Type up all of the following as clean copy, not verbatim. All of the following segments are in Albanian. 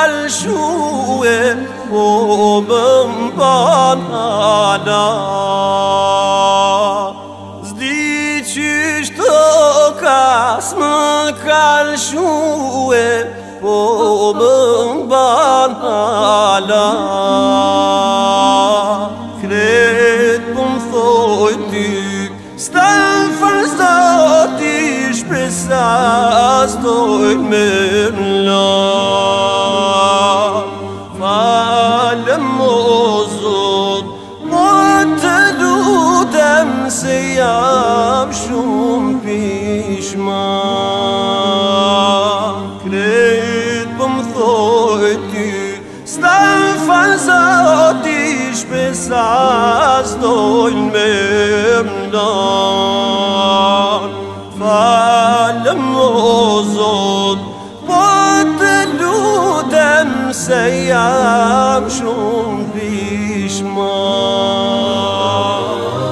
kalshue po bëmbanala Zdi qysh të kas më kalshue po bëmbanala Kret po më thoj ty Stan farzati shpresa s'dojnë me mla Falem o Zot, po të lutem se jam shumë pishman Kret po më thoj ty Stan farzati shpresa s'dojnë me mla Falem o Zot, po të lutem se jam shumë pishman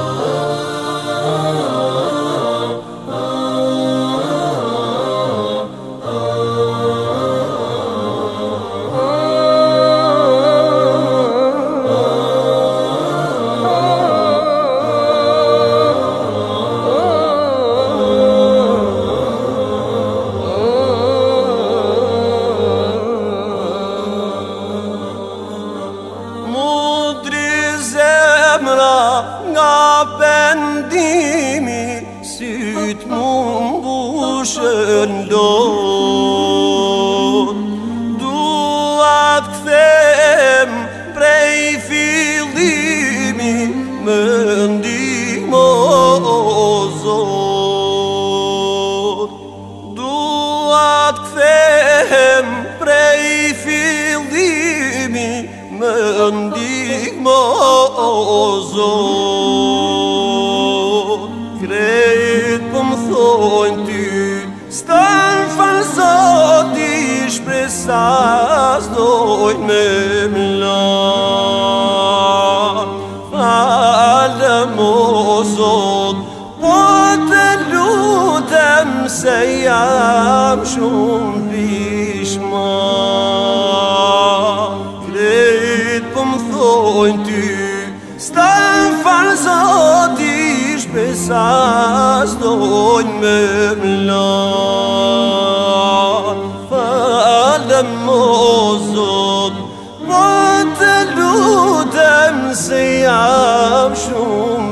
Nga pendimi syt mu mbushën lot Duat këthem prej fillimi Më ndihmo o Zot Duat këthem prej fillimi Më ndihmo o Zot Kret po më thojnë ty Stan farzati shpresa s'dojnë me mlan Falem o Zot, po të lutem se jam shumë pishman Kret po më thojnë ty Stan farzati shpesa s'dojnë me mlan Falem o Zot, po të lutem se jam shumë